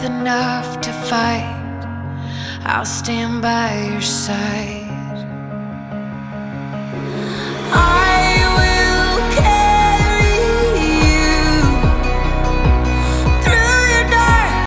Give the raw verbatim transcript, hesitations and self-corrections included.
enough to fight, I'll stand by your side.